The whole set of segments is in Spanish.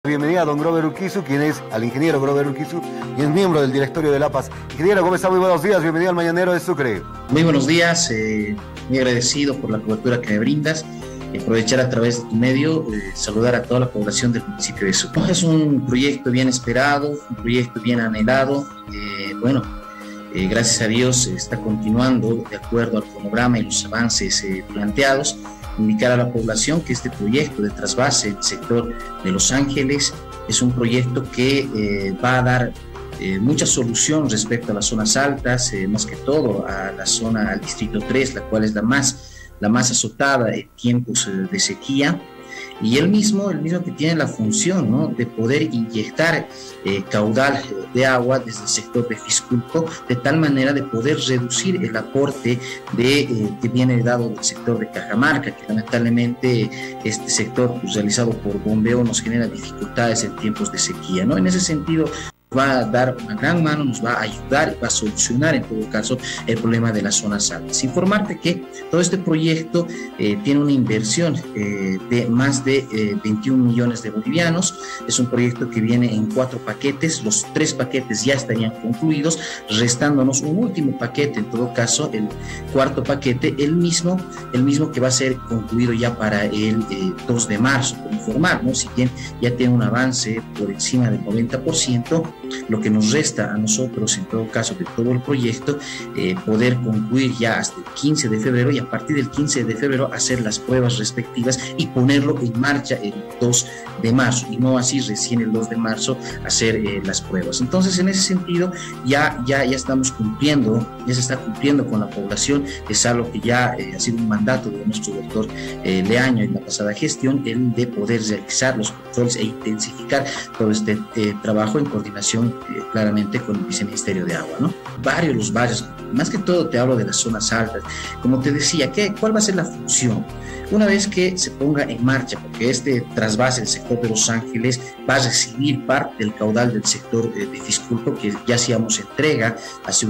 Bienvenida a don Grover Urquizu, al ingeniero Grover Urquizu, quien es miembro del directorio de La Paz. Ingeniero, ¿cómo está? Muy buenos días, bienvenido al Mañanero de Sucre. Muy buenos días, muy agradecido por la cobertura que me brindas. Aprovechar a través de tu medio, saludar a toda la población del municipio de Sucre. Es un proyecto bien esperado, un proyecto bien anhelado. Gracias a Dios está continuando de acuerdo al cronograma y los avances planteados. Indicar a la población que este proyecto de trasvase en el sector de Los Ángeles es un proyecto que va a dar mucha solución respecto a las zonas altas, más que todo a la zona, al distrito 3, la cual es la más azotada en tiempos de sequía. Y el mismo que tiene la función, ¿no?, de poder inyectar caudal de agua desde el sector de Fisculco, de tal manera de poder reducir el aporte que viene dado del sector de Cajamarca, que lamentablemente este sector realizado por bombeo nos genera dificultades en tiempos de sequía, ¿no? En ese sentido, va a dar una gran mano, nos va a ayudar y va a solucionar en todo caso el problema de las zonas altas. Informarte que todo este proyecto tiene una inversión de más de 21 millones de bolivianos. Es un proyecto que viene en 4 paquetes, los 3 paquetes ya estarían concluidos, restándonos un último paquete, en todo caso el cuarto paquete, el mismo que va a ser concluido ya para el 2 de marzo, por informar, ¿no? Si bien ya tiene un avance por encima del 90%, lo que nos resta a nosotros, en todo caso, de todo el proyecto, poder concluir ya hasta el 15 de febrero y a partir del 15 de febrero hacer las pruebas respectivas y ponerlo en marcha el 2 de marzo y no así recién el 2 de marzo hacer las pruebas. Entonces, en ese sentido, ya estamos cumpliendo, ya se está cumpliendo con la población. Es algo que ya ha sido un mandato de nuestro doctor Leaño en la pasada gestión, el de poder realizar los controles e intensificar todo este trabajo en coordinación claramente con el Viceministerio de Agua, ¿no? Los barrios, más que todo te hablo de las zonas altas. Como te decía, ¿cuál va a ser la función? Una vez que se ponga en marcha, porque este trasvase del sector de Los Ángeles va a recibir parte del caudal del sector de Fisculco, que ya hacíamos entrega hace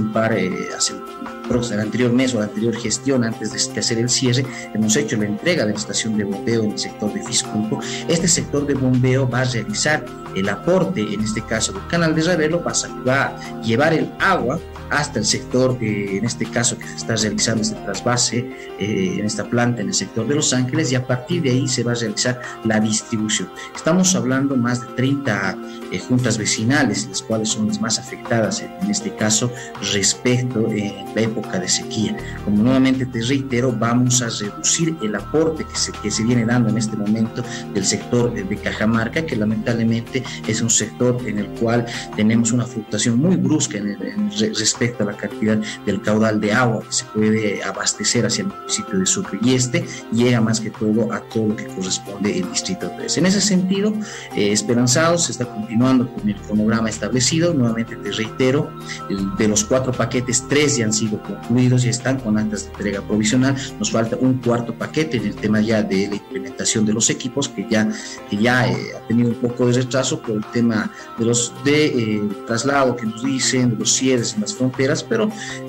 el anterior mes o la anterior gestión, antes de hacer el cierre, hemos hecho la entrega de la estación de bombeo en el sector de Fisculco. Este sector de bombeo va a realizar el aporte, en este caso del canal de Ravelo, va a llevar el agua hasta el sector, en este caso que se está realizando este trasvase en esta planta en el sector de Los Ángeles, y a partir de ahí se va a realizar la distribución. Estamos hablando más de 30 juntas vecinales, las cuales son las más afectadas en este caso respecto en la época de sequía. Como nuevamente te reitero, vamos a reducir el aporte que se viene dando en este momento del sector de Cajamarca, que lamentablemente es un sector en el cual tenemos una fluctuación muy brusca respecto a la cantidad del caudal de agua que se puede abastecer hacia el municipio de Sucre, y llega más que todo a todo lo que corresponde el distrito 3. En ese sentido, esperanzados, se está continuando con el cronograma establecido. Nuevamente te reitero, de los 4 paquetes, 3 ya han sido concluidos, ya están con actas de entrega provisional. Nos falta un cuarto paquete en el tema ya de la implementación de los equipos, que ya ha tenido un poco de retraso por el tema de traslado que nos dicen, de los cierres en las fronteras, pero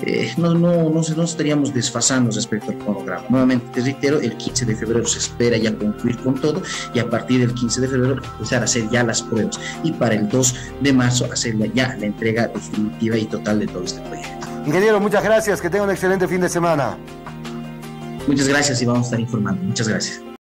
no estaríamos desfasando respecto al cronograma. Nuevamente te reitero, el 15 de febrero se espera ya concluir con todo, y a partir del 15 de febrero empezar a hacer ya las pruebas, y para el 2 de marzo hacer ya la entrega definitiva y total de todo este proyecto. Ingeniero, muchas gracias, que tenga un excelente fin de semana. Muchas gracias y vamos a estar informando. Muchas gracias.